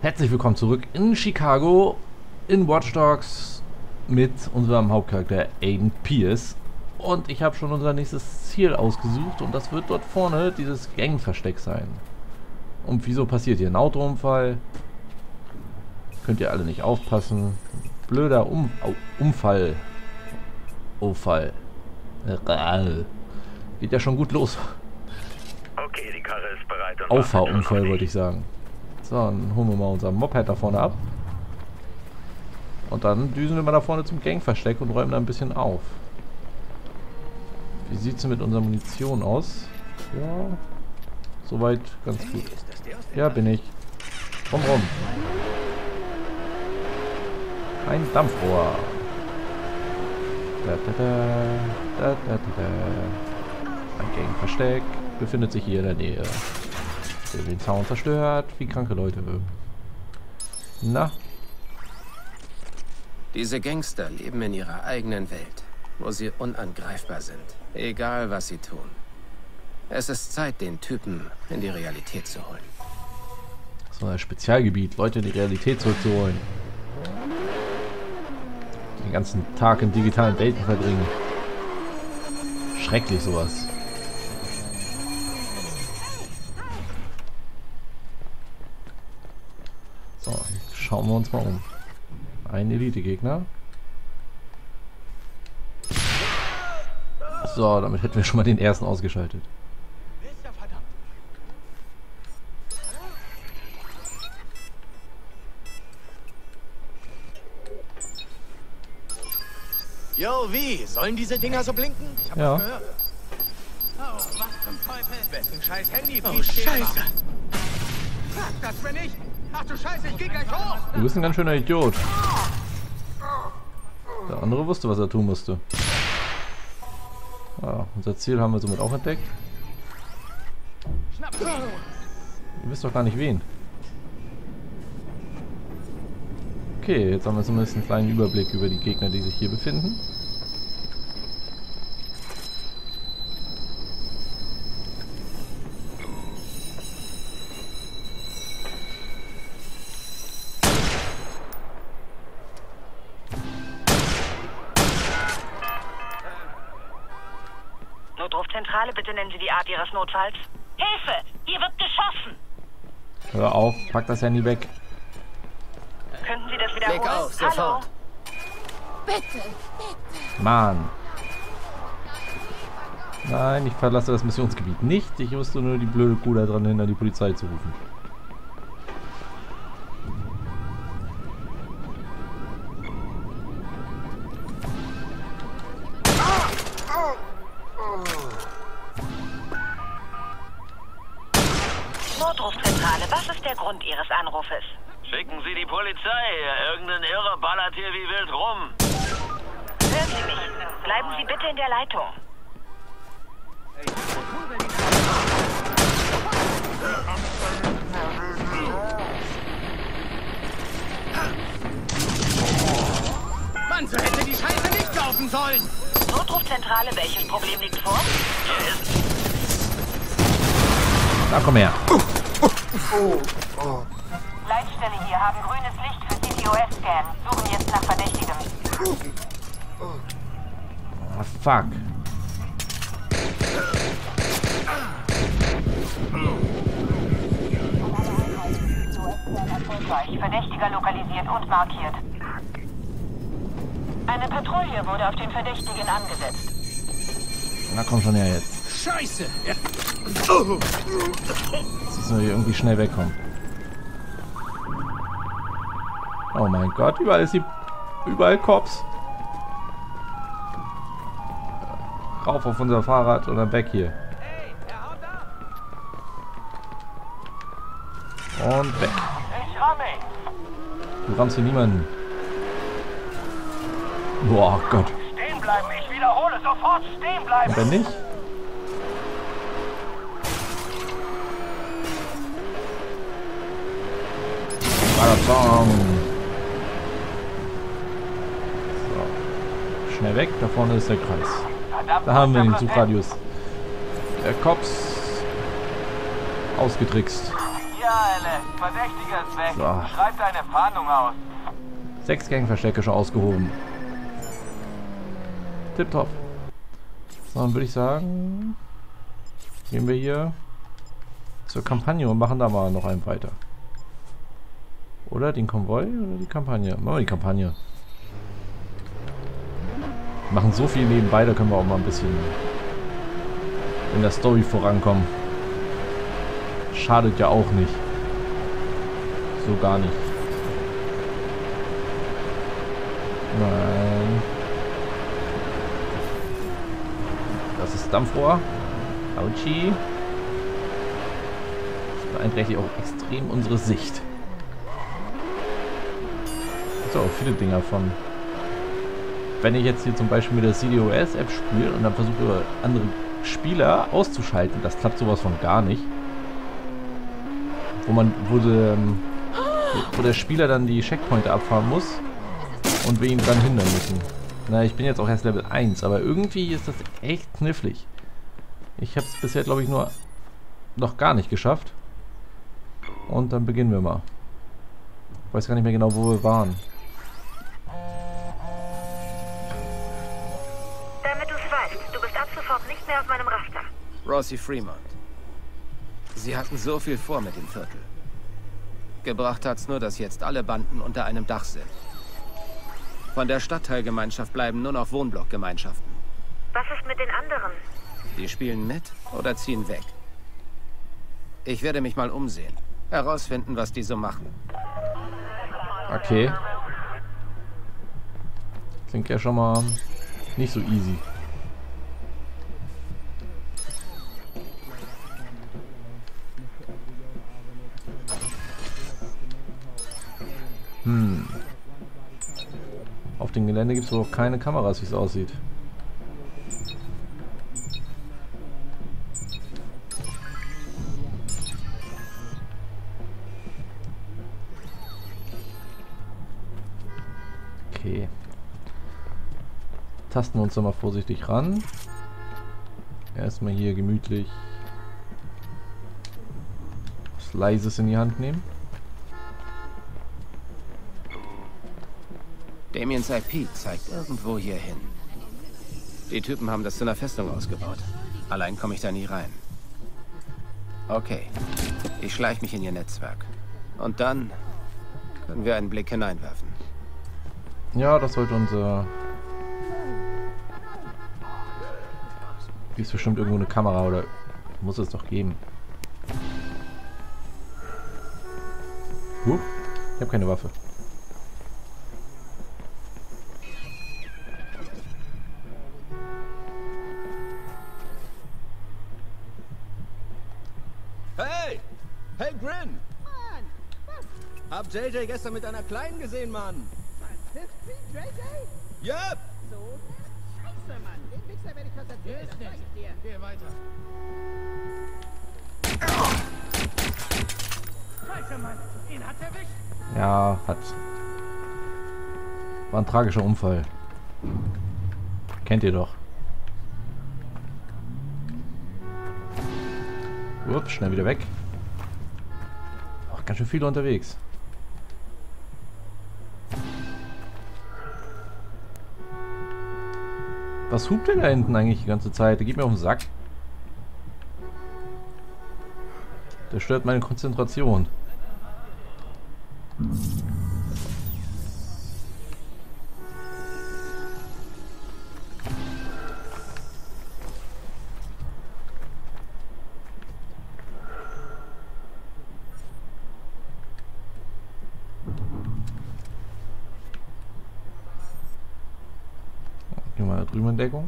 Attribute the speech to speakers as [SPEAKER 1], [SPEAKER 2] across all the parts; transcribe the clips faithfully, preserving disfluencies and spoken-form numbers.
[SPEAKER 1] Herzlich willkommen zurück in Chicago in Watch Dogs mit unserem Hauptcharakter Aiden Pearce. Und ich habe schon unser nächstes Ziel ausgesucht und das wird dort vorne dieses Gangversteck sein. Und wieso passiert hier ein Autounfall? Könnt ihr alle nicht aufpassen. Blöder um oh, Unfall. Unfall. Geht ja schon gut los.
[SPEAKER 2] Okay, die Karre ist bereit. Und
[SPEAKER 1] Auffahrunfall wollte ich sagen. So, dann holen wir mal unser Moped da vorne ab. Und dann düsen wir mal da vorne zum Gangversteck und räumen da ein bisschen auf. Wie sieht es mit unserer Munition aus? Ja, soweit ganz gut. Ja, bin ich. Komm rum. Ein Dampfrohr. Da, da, da, da, da, da. Ein Gangversteck befindet sich hier in der Nähe. Der den Zaun zerstört, wie kranke Leute. Na?
[SPEAKER 3] Diese Gangster leben in ihrer eigenen Welt, wo sie unangreifbar sind, egal was sie tun. Es ist Zeit, den Typen in die Realität zu holen.
[SPEAKER 1] So ein Spezialgebiet, Leute in die Realität zurückzuholen. Den ganzen Tag in digitalen Welten verbringen. Schrecklich sowas. So, schauen wir uns mal um. Ein Elite-Gegner. So, damit hätten wir schon mal den ersten ausgeschaltet.
[SPEAKER 4] Jo, wie? Sollen diese Dinger so blinken? Ich hab
[SPEAKER 1] Ja.
[SPEAKER 4] was gehört. Oh, was zum Teufel? Wessen scheiß Handy? Oh,
[SPEAKER 5] Scheiße!
[SPEAKER 4] Sag das mir nicht! Ach du Scheiße, ich geh gleich hoch!
[SPEAKER 1] Du bist ein ganz schöner Idiot. Der andere wusste, was er tun musste. Ja, unser Ziel haben wir somit auch entdeckt.
[SPEAKER 4] Schnapp!
[SPEAKER 1] Ihr wisst doch gar nicht wen. Okay, jetzt haben wir zumindest einen kleinen Überblick über die Gegner, die sich hier befinden.
[SPEAKER 5] Notrufzentrale, bitte nennen Sie die Art Ihres Notfalls. Hilfe! Hier wird geschossen!
[SPEAKER 1] Hör auf, pack das Handy weg.
[SPEAKER 5] Könnten Sie das wiederholen?
[SPEAKER 3] Leg auf,
[SPEAKER 5] Hallo?
[SPEAKER 3] sofort.
[SPEAKER 1] Mann. Nein, ich verlasse das Missionsgebiet nicht. Ich wusste nur die blöde Kuh da dran hindern, die Polizei zu rufen.
[SPEAKER 5] Notrufzentrale, was ist der Grund Ihres Anrufes?
[SPEAKER 2] Schicken Sie die Polizei her. Irgendein Irrer ballert hier wie wild rum.
[SPEAKER 5] Hören Sie mich. Bleiben Sie bitte in der Leitung.
[SPEAKER 4] Mann, so hätte die Scheiße nicht laufen sollen!
[SPEAKER 5] Notrufzentrale, welches Problem liegt vor?
[SPEAKER 2] Hier ist...
[SPEAKER 1] Na, komm her.
[SPEAKER 5] Leitstelle hier, haben grünes Licht für C T O S-Scan. Suchen jetzt nach Verdächtigem.
[SPEAKER 1] Ah, fuck.
[SPEAKER 5] Erfolgreich. Verdächtiger lokalisiert und markiert. Eine Patrouille wurde auf den Verdächtigen angesetzt.
[SPEAKER 1] Na, komm schon her jetzt.
[SPEAKER 4] Scheiße!
[SPEAKER 1] Jetzt müssen wir hier irgendwie schnell wegkommen. Oh mein Gott, überall ist die... Überall Cops. Rauf auf unser Fahrrad und dann weg hier. Und weg.
[SPEAKER 2] Ich ramme!
[SPEAKER 1] Du rammst hier niemanden. Boah, Gott.
[SPEAKER 2] Stehen bleiben! Ich wiederhole, sofort stehen bleiben!
[SPEAKER 1] Und wenn nicht? Badabam. So. Schnell weg, da vorne ist der Kreis. Da haben wir den Suchradius. Der Cops ausgetrickst.
[SPEAKER 2] Hier Ja, Elle. Verdächtiger ist weg.
[SPEAKER 1] So.
[SPEAKER 2] Schreib deine Fahndung aus.
[SPEAKER 1] Sechs Gangverstecke schon ausgehoben. Tipptopp. So, dann würde ich sagen, gehen wir hier zur Kampagne und machen da mal noch einen weiter. Oder den Konvoi oder die Kampagne? Machen wir die Kampagne. Wir machen so viel nebenbei, da können wir auch mal ein bisschen in der Story vorankommen. Schadet ja auch nicht. So gar nicht. Nein. Das ist Dampfrohr. Autschi. Das beeinträchtigt auch extrem unsere Sicht. So, viele Dinger von. Wenn ich jetzt hier zum Beispiel mit der C D O S-App spiele und dann versuche, andere Spieler auszuschalten, das klappt sowas von gar nicht. Wo man, wo, de, wo der Spieler dann die Checkpointe abfahren muss und wir ihn dran hindern müssen. Na, ich bin jetzt auch erst Level eins, aber irgendwie ist das echt knifflig. Ich habe es bisher, glaube ich, nur noch gar nicht geschafft. Und dann beginnen wir mal. Ich weiß gar nicht mehr genau, wo wir waren.
[SPEAKER 5] Damit du es weißt, du bist ab sofort nicht mehr auf meinem Raster.
[SPEAKER 3] Rossi Fremont. Sie hatten so viel vor mit dem Viertel. Gebracht hat's nur, dass jetzt alle Banden unter einem Dach sind. Von der Stadtteilgemeinschaft bleiben nur noch Wohnblockgemeinschaften.
[SPEAKER 5] Was ist mit den anderen?
[SPEAKER 3] Die spielen mit oder ziehen weg. Ich werde mich mal umsehen. Herausfinden, was die so machen.
[SPEAKER 1] Okay. Klingt ja schon mal nicht so easy. Hm. Auf dem Gelände gibt es wohl auch keine Kameras, wie es aussieht. Okay. Tasten wir uns doch mal vorsichtig ran. Erstmal hier gemütlich was Leises in die Hand nehmen.
[SPEAKER 3] Damiens I P zeigt irgendwo hier hin. Die Typen haben das zu einer Festung ausgebaut. Allein komme ich da nie rein. Okay. Ich schleiche mich in ihr Netzwerk. Und dann können wir einen Blick hineinwerfen.
[SPEAKER 1] Ja, das sollte unser... Hier ist bestimmt irgendwo eine Kamera oder muss es doch geben. Huh, ich habe keine Waffe.
[SPEAKER 6] Hey! Hey, Grin! Mann! Was? Hab J J gestern mit einer Kleinen gesehen, Mann!
[SPEAKER 4] Was? fünfzehn, J J?
[SPEAKER 6] Yep!
[SPEAKER 4] So? Scheiße, Mann! Den Wichser werde ich was erzählen, das sag ich dir.
[SPEAKER 6] Geh weiter.
[SPEAKER 4] Scheiße, Mann! Ihn hat erwischt!
[SPEAKER 1] Ja, hat. War ein tragischer Unfall. Kennt ihr doch. Ups, schnell wieder weg. Ach, ganz schön viele unterwegs. Was hupt denn da hinten eigentlich die ganze Zeit? Der geht mir auf den Sack. Der stört meine Konzentration. Gehen wir da drüben in Deckung.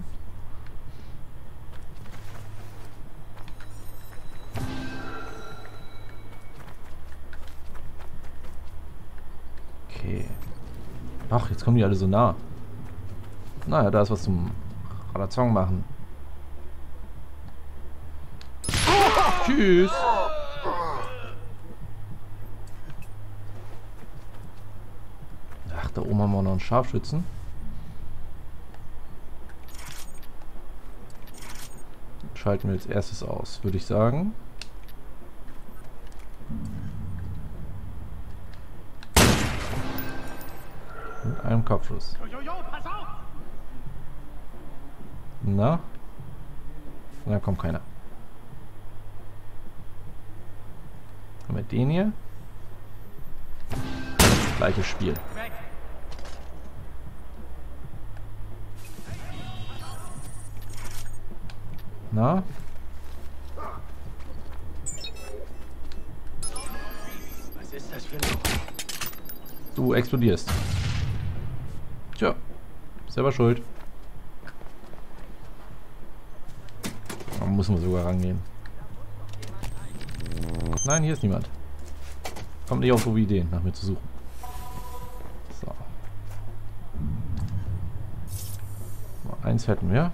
[SPEAKER 1] Okay. Ach, jetzt kommen die alle so nah. Naja, da ist was zum Radazong machen. Tschüss. Ach, da oben haben wir noch einen Scharfschützen. Schalten wir als erstes aus, würde ich sagen. einem Kopfschuss. Na? Da kommt keiner. Haben wir den hier? Gleiches Spiel. Na?
[SPEAKER 6] Was ist das für ein...
[SPEAKER 1] Du explodierst. Tja, selber schuld. Da müssen wir sogar rangehen. Nein, hier ist niemand. Kommt nicht auf so Ideen, nach mir zu suchen. So. Mal eins hätten wir.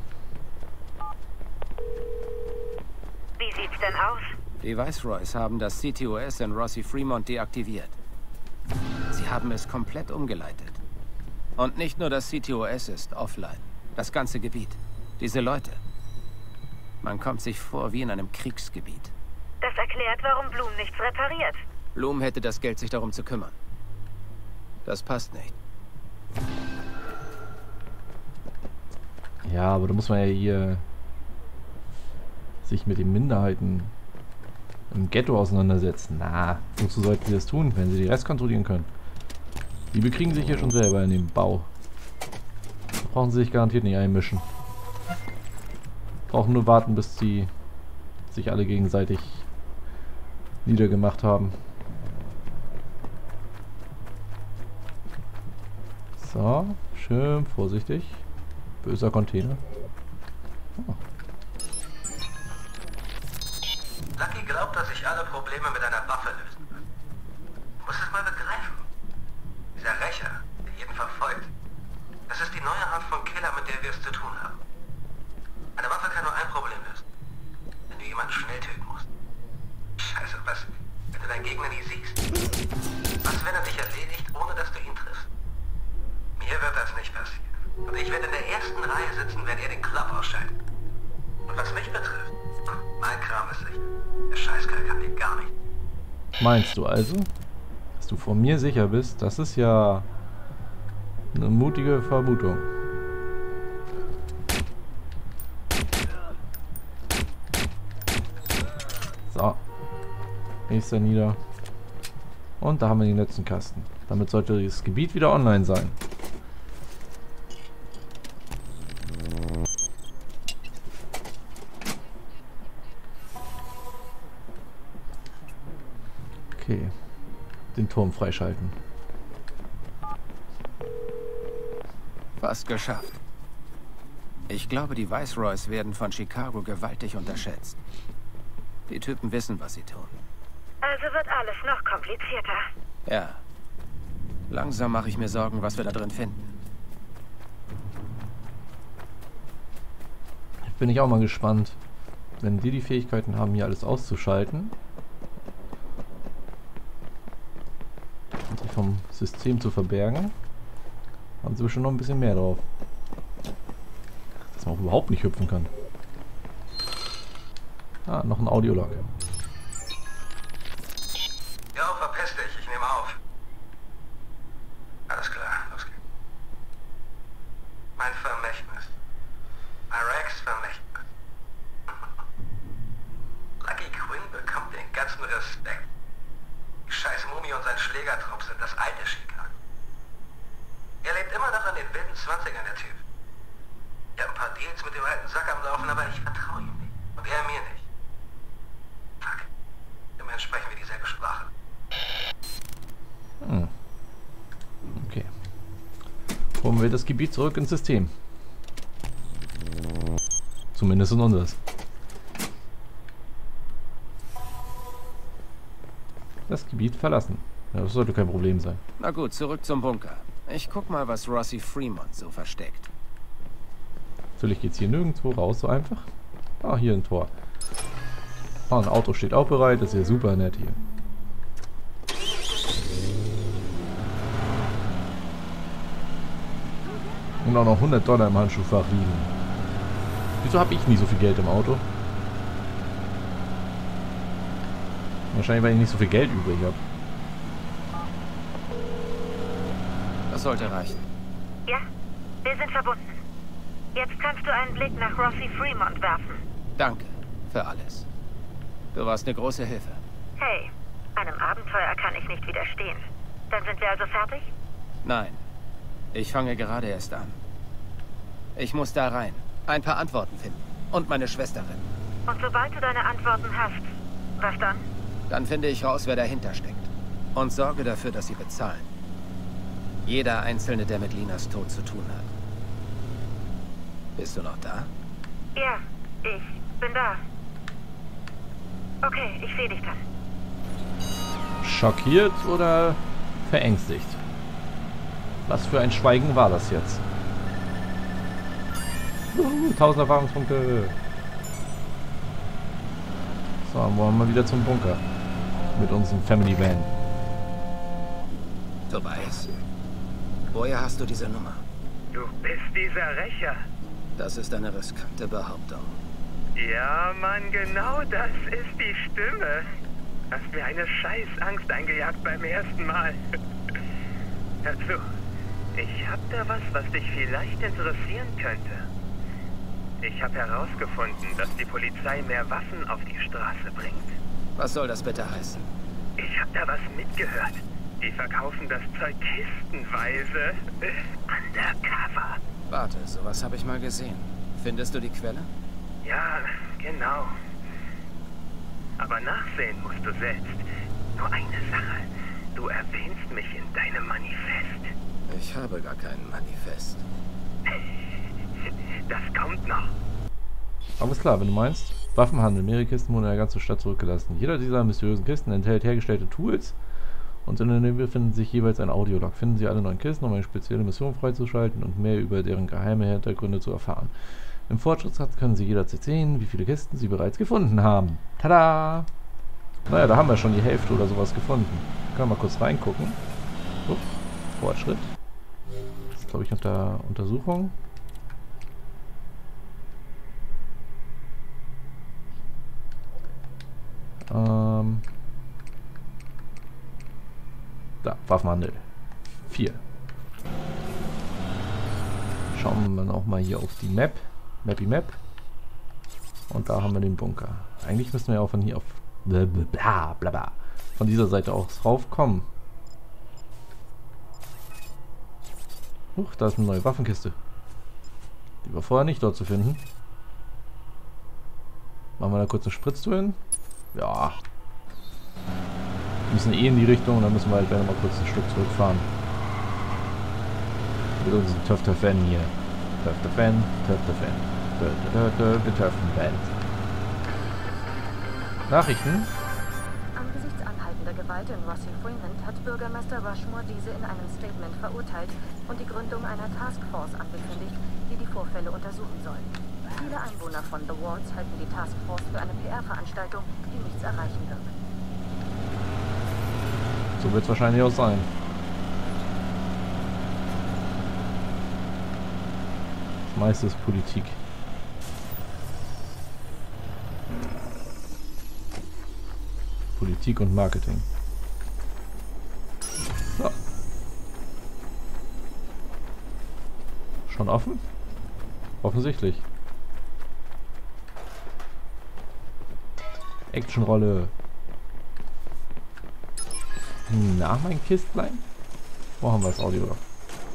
[SPEAKER 5] Wie sieht's denn aus?
[SPEAKER 3] Die Viceroys haben das C T O S in Rossi Fremont deaktiviert. Sie haben es komplett umgeleitet. Und nicht nur das C T O S ist offline. Das ganze Gebiet. Diese Leute. Man kommt sich vor wie in einem Kriegsgebiet.
[SPEAKER 5] Das erklärt, warum Bloom nichts repariert.
[SPEAKER 3] Bloom hätte das Geld, sich darum zu kümmern. Das passt nicht.
[SPEAKER 1] Ja, aber da muss man ja hier sich mit den Minderheiten im Ghetto auseinandersetzen. Na, wozu sollten sie das tun, wenn sie die Rest kontrollieren können? Die bekriegen sich hier schon selber in den Bau. Da brauchen sie sich garantiert nicht einmischen. Brauchen nur warten, bis sie sich alle gegenseitig niedergemacht haben. So, schön vorsichtig. Böser Container. Oh.
[SPEAKER 7] Lucky glaubt, dass sich alle Probleme mit einer Waffe lösen können. Du musst es mal begreifen. Dieser Rächer, der jeden verfolgt, das ist die neue Art von Killer, mit der wir es zu tun haben. Eine Waffe kann nur ein Problem lösen. Wenn du jemanden schnell töten musst. Scheiße, was, wenn du deinen Gegner nie siehst? Was, wenn er dich erledigt, ohne dass du ihn triffst? Mir wird das nicht passieren. Und ich werde in der ersten Reihe sitzen, wenn er den Club ausschaltet. Und was mich betrifft, mein Kram ist sicher. Der Scheißkerl kann mir gar nicht.
[SPEAKER 1] Meinst du also, dass du vor mir sicher bist? Das ist ja eine mutige Vermutung. So. Nächster nieder. Und da haben wir den letzten Kasten. Damit sollte das Gebiet wieder online sein. Okay. Den Turm freischalten.
[SPEAKER 3] Fast geschafft. Ich glaube, die Viceroys werden von Chicago gewaltig unterschätzt. Die Typen wissen, was sie tun.
[SPEAKER 5] Also wird alles noch komplizierter.
[SPEAKER 3] Ja. Langsam mache ich mir Sorgen, was wir da drin finden.
[SPEAKER 1] Bin ich auch mal gespannt, wenn die die Fähigkeiten haben, hier alles auszuschalten und sich vom System zu verbergen, haben sie bestimmt noch ein bisschen mehr drauf. Dass man auch überhaupt nicht hüpfen kann. Ah, noch ein Audiolog.
[SPEAKER 7] Ja, verpiss dich, ich nehme auf. Alles klar, los geht's. Mein Vermächtnis. Iraqs Vermächtnis. Lucky Quinn bekommt den ganzen Respekt. Die scheiß Mumie und sein Schlägertrupp sind das alte Chicago. Er lebt immer noch in den wilden Zwanzigern, der Typ. Ich habe ein paar Deals mit dem alten Sack am Laufen, aber ich vertraue ihm nicht. Und er mir nicht. Fuck. Immerhin sprechen wir dieselbe Sprache.
[SPEAKER 1] Hm. Okay. Holen wir das Gebiet zurück ins System. Zumindest in unseres. Das Gebiet verlassen. Ja, das sollte kein Problem sein.
[SPEAKER 3] Na gut, zurück zum Bunker. Ich guck mal, was Rossi Fremont so versteckt.
[SPEAKER 1] Natürlich geht's hier nirgendwo raus, so einfach. Ah, hier ein Tor. Ah, ein Auto steht auch bereit. Das ist ja super nett hier. Und auch noch hundert Dollar im Handschuhfach liegen. Wieso habe ich nie so viel Geld im Auto? Wahrscheinlich, weil ich nicht so viel Geld übrig habe.
[SPEAKER 3] Das sollte reichen.
[SPEAKER 5] Ja, wir sind verbunden. Jetzt kannst du einen Blick nach Rossi Fremont werfen.
[SPEAKER 3] Danke für alles. Du warst eine große Hilfe.
[SPEAKER 5] Hey, einem Abenteuer kann ich nicht widerstehen. Dann sind wir also fertig?
[SPEAKER 3] Nein, ich fange gerade erst an. Ich muss da rein, ein paar Antworten finden und meine Schwester retten.
[SPEAKER 5] Und sobald du deine Antworten hast, was dann?
[SPEAKER 3] Dann finde ich raus, wer dahinter steckt. Und sorge dafür, dass sie bezahlen. Jeder Einzelne, der mit Linas Tod zu tun hat. Bist du noch da?
[SPEAKER 5] Ja, ich bin da. Okay, ich sehe dich dann.
[SPEAKER 1] Schockiert oder verängstigt? Was für ein Schweigen war das jetzt? Uh, tausend Erfahrungspunkte. So, dann wollen wir wieder zum Bunker. Mit unserem Family Van.
[SPEAKER 3] Tobias, woher hast du diese Nummer?
[SPEAKER 8] Du bist dieser Rächer.
[SPEAKER 3] Das ist eine riskante Behauptung.
[SPEAKER 8] Ja, Mann, genau das ist die Stimme. Hast mir eine Scheißangst eingejagt beim ersten Mal. Hör zu, ich hab da was, was dich vielleicht interessieren könnte. Ich habe herausgefunden, dass die Polizei mehr Waffen auf die Straße bringt.
[SPEAKER 3] Was soll das bitte heißen?
[SPEAKER 8] Ich habe da was mitgehört. Die verkaufen das Zeug kistenweise. Undercover.
[SPEAKER 3] Warte, sowas habe ich mal gesehen. Findest du die Quelle?
[SPEAKER 8] Ja, genau. Aber nachsehen musst du selbst. Nur eine Sache. Du erwähnst mich in deinem Manifest.
[SPEAKER 3] Ich habe gar kein Manifest.
[SPEAKER 8] Das kommt noch.
[SPEAKER 1] Alles klar, wenn du meinst. Waffenhandel. Mehrere Kisten wurden in der ganzen Stadt zurückgelassen. Jeder dieser mysteriösen Kisten enthält hergestellte Tools und in der Nähe befindet sich jeweils ein Audiolog. Finden Sie alle neuen Kisten, um eine spezielle Mission freizuschalten und mehr über deren geheime Hintergründe zu erfahren. Im Fortschrittsrat können Sie jederzeit sehen, wie viele Kisten Sie bereits gefunden haben. Tada! Naja, da haben wir schon die Hälfte oder sowas gefunden. Können wir mal kurz reingucken. Uff, Fortschritt. Das ist, glaube ich, unter Untersuchung. Ähm... Da, Waffenhandel. vier. Schauen wir noch mal hier auf die Map. Mappy Map. Und da haben wir den Bunker. Eigentlich müssen wir ja auch von hier auf bla bla bla bla von dieser Seite aus raufkommen. Huch, da ist eine neue Waffenkiste. Die war vorher nicht dort zu finden. Machen wir da kurz eine Spritztour hin. Ja. Wir müssen eh in die Richtung, dann müssen wir halt gleich noch mal kurz ein Stück zurückfahren. Mit unserem Töfter-Fan hier. Töfter-Fan, Töfter-Fan. Der Töfter-Band. Nachrichten?
[SPEAKER 5] Angesichts anhaltender Gewalt in Rossi Fremont hat Bürgermeister Rushmore diese in einem Statement verurteilt und die Gründung einer Taskforce angekündigt, die die Vorfälle untersuchen soll. Viele Einwohner von The Walls halten die Taskforce für eine P R-Veranstaltung, die nichts erreichen wird.
[SPEAKER 1] So wird es wahrscheinlich auch sein. Das meiste ist Politik. Politik und Marketing. So. Schon offen? Offensichtlich. Actionrolle. Na, mein Kistlein? Wo haben wir das Audio noch?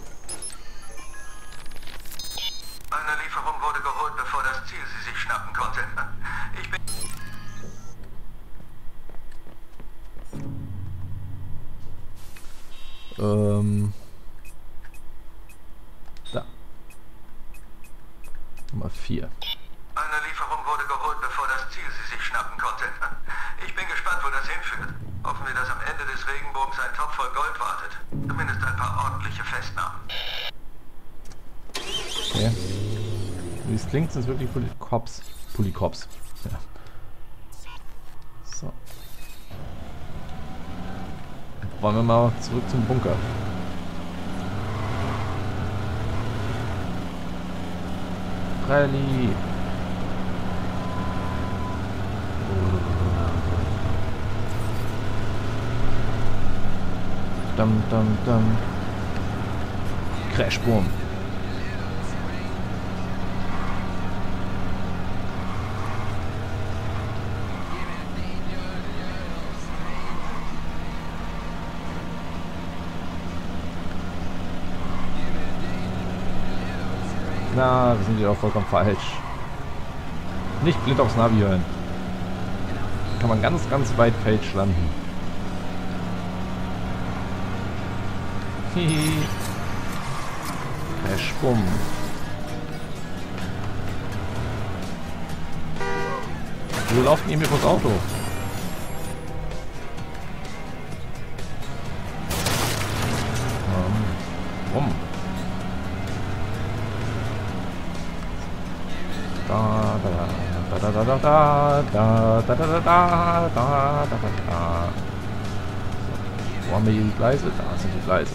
[SPEAKER 7] Eine Lieferung wurde geholt, bevor das Ziel sie sich schnappen konnte. Ich bin...
[SPEAKER 1] Ähm... Da. Nummer vier.
[SPEAKER 7] Eine Lieferung wurde geholt, bevor das Ziel sie sich schnappen konnte. Ich bin gespannt, wo das hinführt. Hoffen wir, dass am Ende des Regenbogens ein Topf voll Gold wartet. Zumindest ein paar ordentliche Festnahmen.
[SPEAKER 1] Okay. Wie es klingt, sind es wirklich Polikops. Polikops. Ja. So. Wollen wir mal zurück zum Bunker. Rallye. Dum dum dum. Crash Boom. Na, wir sind hier auch vollkommen falsch. Nicht blind aufs Navi hören. Kann man ganz, ganz weit falsch landen. Hihi. Der Schwumm. Wir laufen ihm vors Auto. Rum. Da da da da da da da da da da da da da da da. Wo haben wir hier die Gleise? Da sind die Gleise.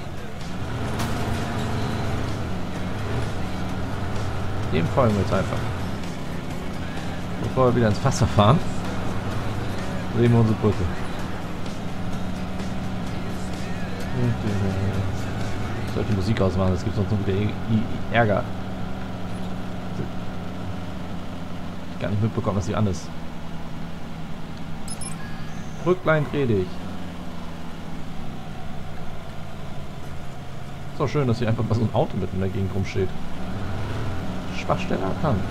[SPEAKER 1] Dem folgen wir jetzt einfach. Bevor wir wieder ins Wasser fahren, sehen wir unsere Brücke. Ich sollte die Musik ausmachen, das gibt sonst noch wieder Ärger. Ich gar nicht mitbekommen, dass sie an ist. Rücklein dreh dich. Ist doch schön, dass hier einfach mal so ein Auto mitten in der Gegend rumsteht. Schwachstelle erkannt.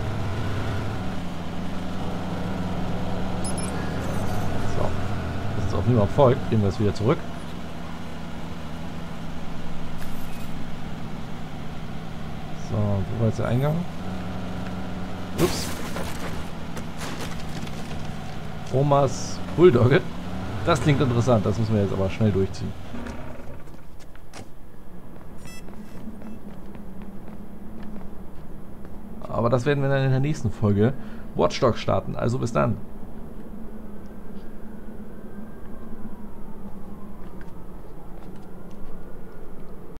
[SPEAKER 1] So. Das ist auch niemand folgt. Gehen wir es wieder zurück. So, wo war jetzt der Eingang? Ups. Omas Bulldogge. Das klingt interessant. Das müssen wir jetzt aber schnell durchziehen. Aber das werden wir dann in der nächsten Folge Watch Dogs starten. Also bis dann.